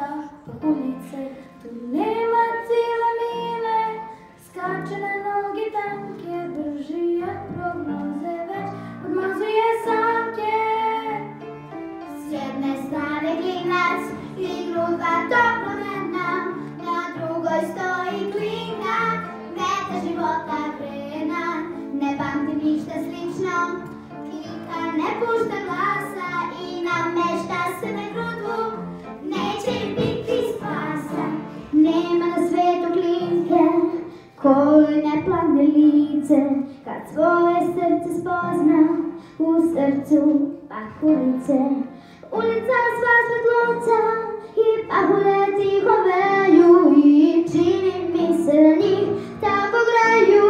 hoda po ulice, tu nema cijele mile, skače na noge tanke, brži od prognoze već odmazuje sanke. S jedne strane klinac i gruda toplomena, na drugoj stoji klinka, meta života vrena, ne pamti ništa slično, klinka ne pušta glasa i namešta se na grudu, neće im biti spasa. Nema na svetu klinke kojoj ne plane lice, kad svoje srce spozna u srcu pahuljice. Ulica sva svetluca i pahulje tiho veju i čini mi se da njih tako graju.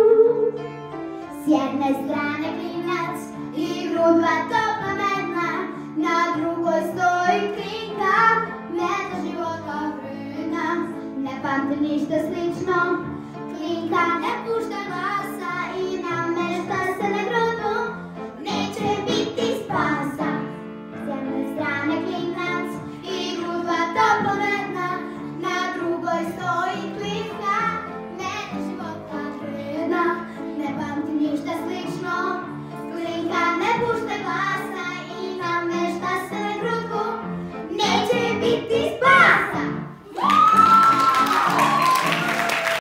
S jedne strane klinac i grudva topla medna, na drugoj stoji klinka, meta života vrena, ne pamti ništa slično, klinka ne